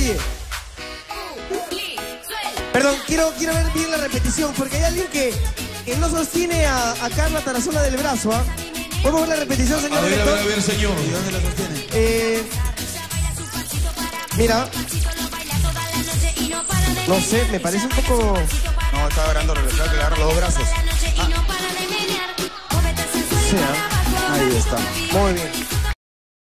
Oye. Perdón, quiero ver bien la repetición, porque hay alguien que no sostiene a Carla Tarazona del brazo, ¿ah? ¿Podemos ver la repetición, señor director? A ver, señor. ¿Y dónde la sostiene? Mira. No sé, me parece un poco... No, está agarrando regresar, que le agarra los dos brazos. Sí, ¿ah? Ahí está. Muy bien.